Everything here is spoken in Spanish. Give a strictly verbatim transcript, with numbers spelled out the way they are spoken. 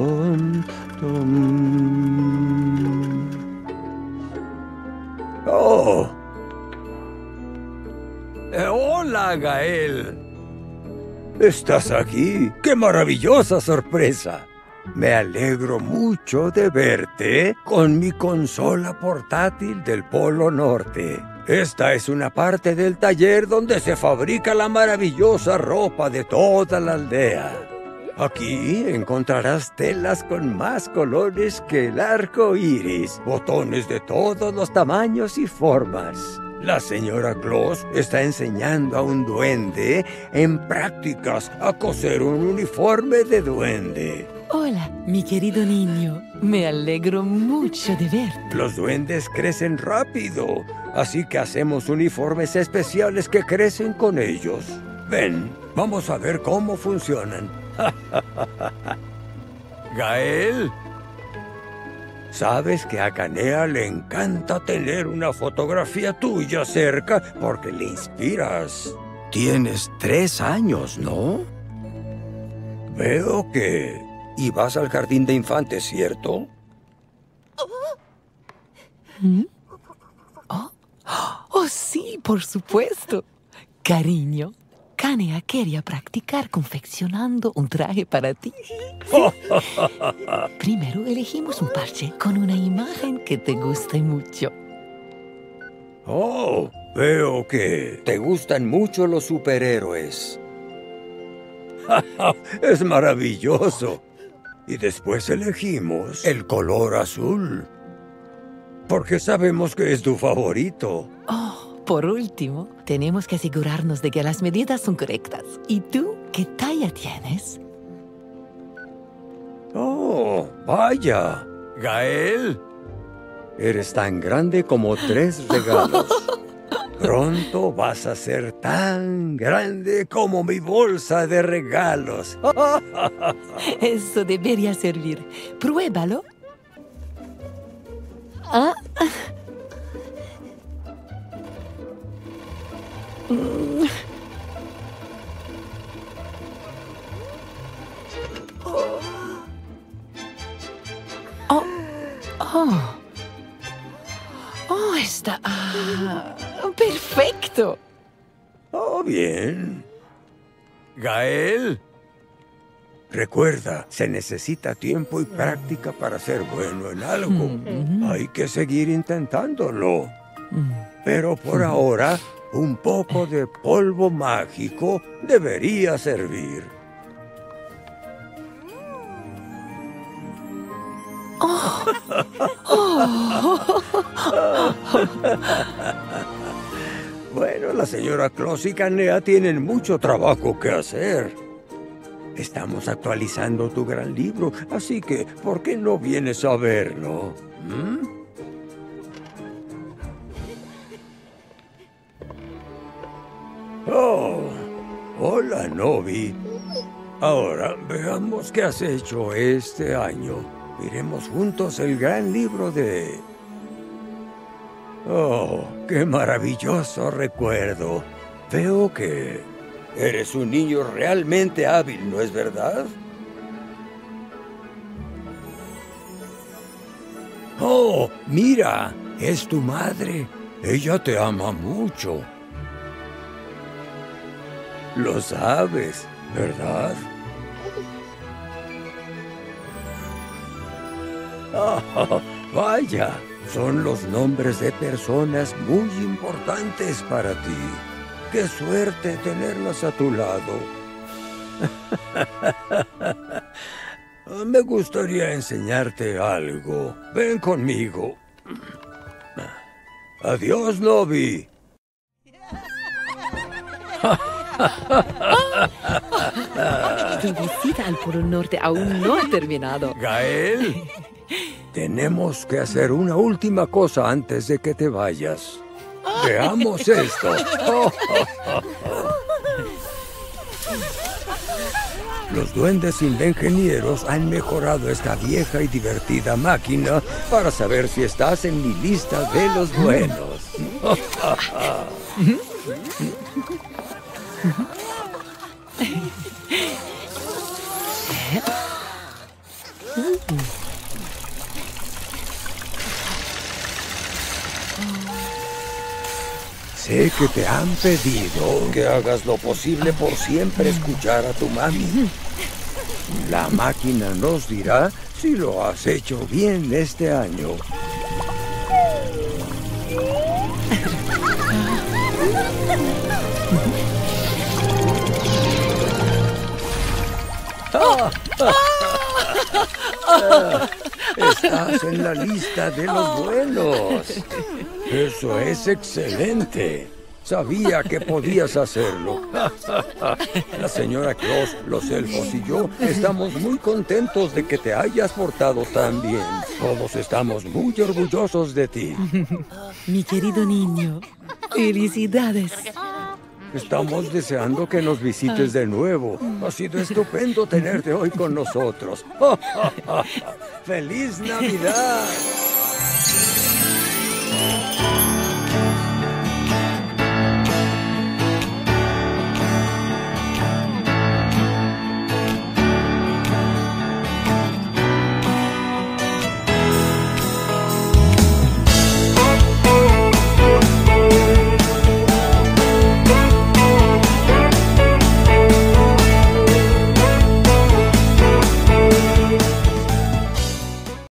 Tom, tom. ¡Oh! Eh, ¡Hola, Gael! ¿Estás aquí? ¡Qué maravillosa sorpresa! Me alegro mucho de verte con mi consola portátil del Polo Norte. Esta es una parte del taller donde se fabrica la maravillosa ropa de toda la aldea. Aquí encontrarás telas con más colores que el arco iris, botones de todos los tamaños y formas. La señora Claus está enseñando a un duende en prácticas a coser un uniforme de duende. Hola, mi querido niño. Me alegro mucho de verte. Los duendes crecen rápido, así que hacemos uniformes especiales que crecen con ellos. Ven, vamos a ver cómo funcionan. Gael, ¿sabes que a Canea le encanta tener una fotografía tuya cerca porque le inspiras? Tienes tres años, ¿no? Veo que... ¿Y vas al jardín de infantes, cierto? ¿Mm? Oh. Oh, sí, por supuesto. Cariño, Canea quería practicar confeccionando un traje para ti. Primero elegimos un parche con una imagen que te guste mucho. Oh, veo que te gustan mucho los superhéroes. Es maravilloso. Y después elegimos el color azul, porque sabemos que es tu favorito. Oh, por último, tenemos que asegurarnos de que las medidas son correctas. ¿Y tú qué talla tienes? Oh, vaya. Gael, eres tan grande como tres regalos. Pronto vas a ser tan grande como mi bolsa de regalos. Eso debería servir. Pruébalo. Ah. Mm. Oh. Oh. Oh, está... Ah, perfecto. Oh, bien. Gael, recuerda, se necesita tiempo y práctica para ser bueno en algo. Mm-hmm. Hay que seguir intentándolo. Mm. Pero por mm. ahora, un poco de polvo mágico debería servir. Oh. Oh. Bueno, la señora Claus y Canea tienen mucho trabajo que hacer. Estamos actualizando tu gran libro, así que, ¿por qué no vienes a verlo? ¿Mm? Oh, hola, Novi. Ahora, veamos qué has hecho este año. Miremos juntos el gran libro de... Oh, qué maravilloso recuerdo. Veo que eres un niño realmente hábil, ¿no es verdad? Oh, mira, es tu madre. Ella te ama mucho. Lo sabes, ¿verdad? Oh, vaya, son los nombres de personas muy importantes para ti. ¡Qué suerte tenerlas a tu lado! Me gustaría enseñarte algo. Ven conmigo. Adiós, Novi. Tu visita al Polo Norte aún no ha terminado. Gael, tenemos que hacer una última cosa antes de que te vayas. Veamos esto. Los duendes ingenieros han mejorado esta vieja y divertida máquina para saber si estás en mi lista de los buenos. Sé que te han pedido que hagas lo posible por siempre escuchar a tu mami. La máquina nos dirá si lo has hecho bien este año. Estás en la lista de los buenos. Eso es excelente. Sabía que podías hacerlo. La señora Claus, los elfos y yo estamos muy contentos de que te hayas portado tan bien. Todos estamos muy orgullosos de ti. Mi querido niño, felicidades. Estamos deseando que nos visites de nuevo. Ha sido estupendo tenerte hoy con nosotros. ¡Feliz Navidad!